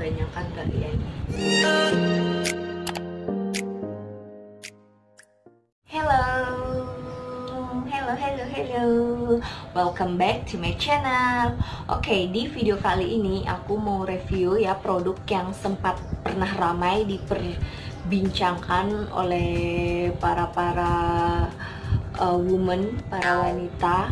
kebanyakan kalian. Hello, welcome back to my channel. Oke, di video kali ini aku mau review ya produk yang sempat pernah ramai diperbincangkan oleh para women, para wanita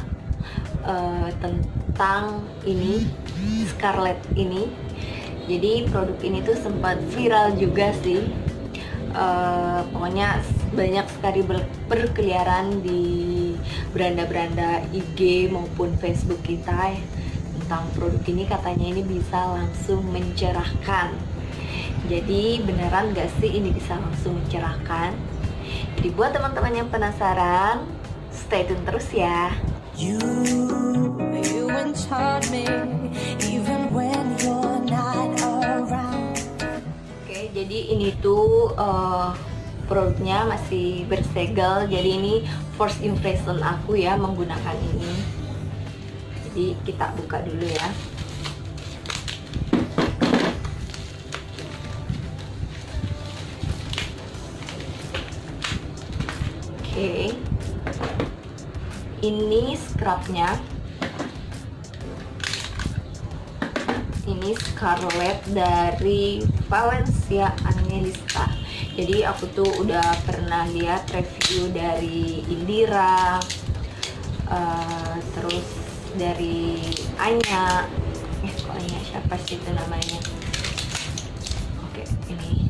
tentang ini, Scarlett ini. Jadi produk ini tuh sempat viral juga sih. Pokoknya banyak sekali berkeliaran di beranda-beranda IG maupun Facebook kita tentang produk ini. Katanya ini bisa langsung mencerahkan. Jadi beneran gak sih ini bisa langsung mencerahkan? Jadi buat teman-teman yang penasaran, stay tune terus ya. You enchant me even when you're not around. Oke, jadi ini tuh produknya masih bersegel. Jadi ini first impression aku ya menggunakan ini. Jadi kita buka dulu ya. Oke, ini scrubnya. Ini Scarlett dari Valencia Annelista. Jadi aku tuh udah pernah lihat review dari Indira, terus dari Anya. Kok Anya, siapa sih itu namanya? Oke, ini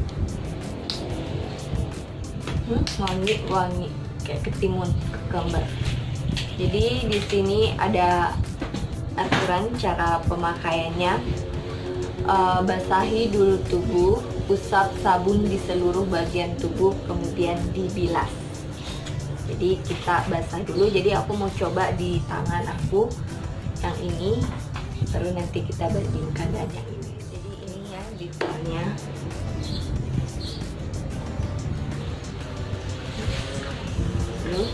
wangi kayak ketimun, gambar. Jadi di sini ada aturan cara pemakaiannya. Basahi dulu tubuh, usap sabun di seluruh bagian tubuh, kemudian dibilas. Jadi kita basah dulu. Jadi aku mau coba di tangan aku yang ini, terus nanti kita bandingkan dengan yang ini. Jadi ini ya detailnya. Dulu.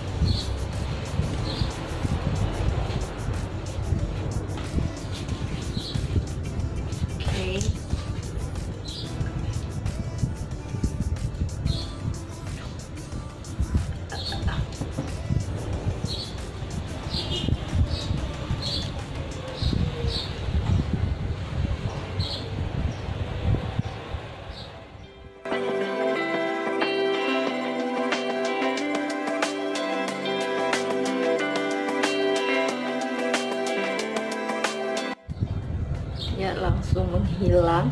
Ya, langsung menghilang.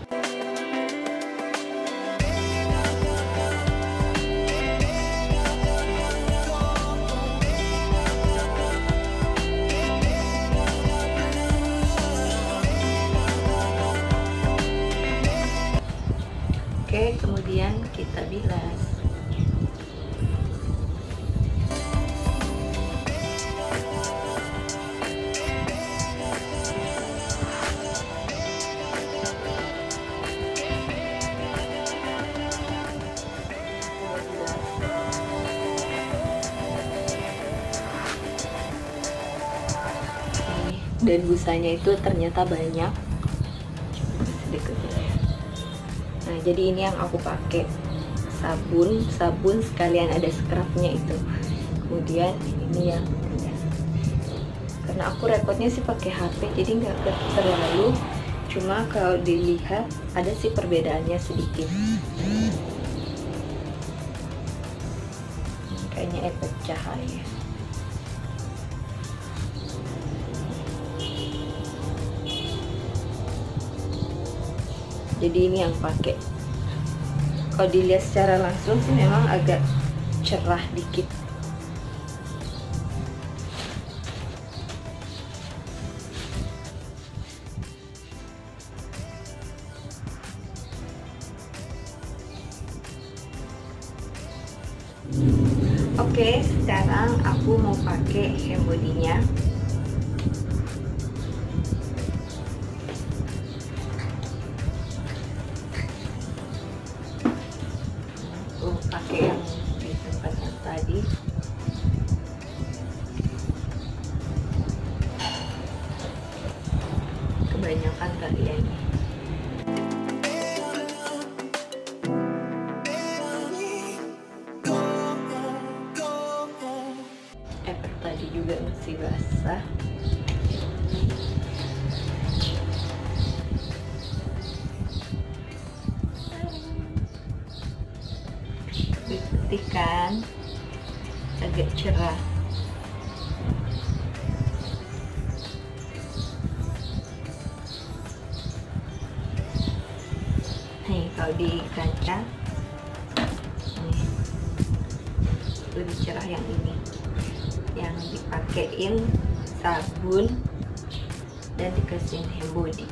Oke, kemudian kita bilas. Dan busanya itu ternyata banyak. Nah, jadi ini yang aku pakai, sabun sekalian ada scrubnya itu. Kemudian ini yang karena aku rekodnya sih pakai HP, jadi nggak terlalu. Cuma kalau dilihat ada sih perbedaannya sedikit. Kayaknya efek cahaya. Jadi ini yang pakai. Kalau dilihat secara langsung sih memang agak cerah dikit. Oke, sekarang aku mau pakai hand body-nya. Pakai yang di tempat yang tadi. Kebanyakan kali ya ini. tadi juga masih basah. Putih kan, agak cerah. Nih kalau di kaca nih, lebih cerah yang ini, yang dipakein sabun dan dikasihin hand body.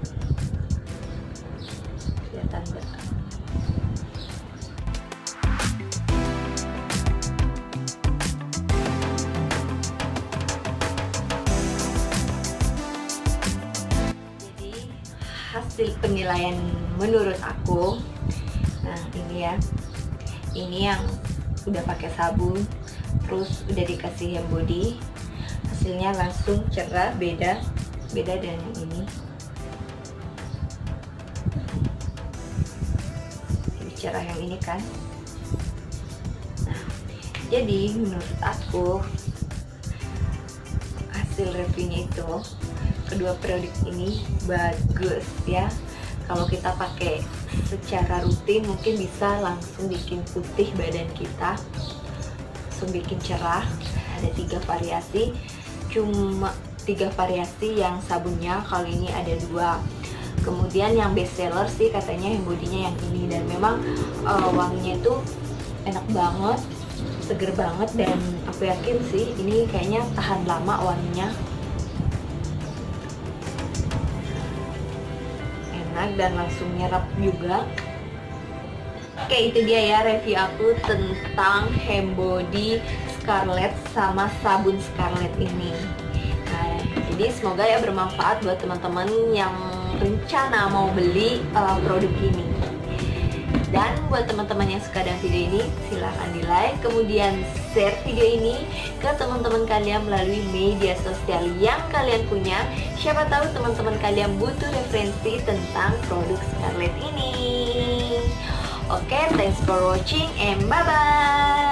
Kelihatan nggak? Hasil penilaian menurut aku, nah ini ya, ini yang udah pakai sabun terus udah dikasih hand body, hasilnya langsung cerah, beda dengan yang ini. Lebih cerah yang ini kan. Nah, jadi menurut aku hasil reviewnya itu kedua produk ini bagus ya. Kalau kita pakai secara rutin mungkin bisa langsung bikin putih badan kita, langsung bikin cerah. Ada 3 variasi, cuma 3 variasi yang sabunnya. Kali ini ada 2. Kemudian yang best seller sih katanya yang bodinya yang ini, dan memang wanginya itu enak banget, seger banget, dan aku yakin sih ini kayaknya tahan lama wanginya. Dan langsung nyerap juga. Oke, itu dia ya review aku tentang hand body Scarlett sama sabun Scarlett ini. Nah, jadi semoga ya bermanfaat buat teman-teman yang rencana mau beli produk ini. Dan buat teman-teman yang suka dengan video ini, silahkan di like, kemudian share video ini ke teman-teman kalian melalui media sosial yang kalian punya. Siapa tahu teman-teman kalian butuh referensi tentang produk Scarlett ini. Oke, thanks for watching and bye-bye.